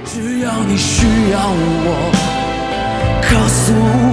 只要你需要我，告诉我。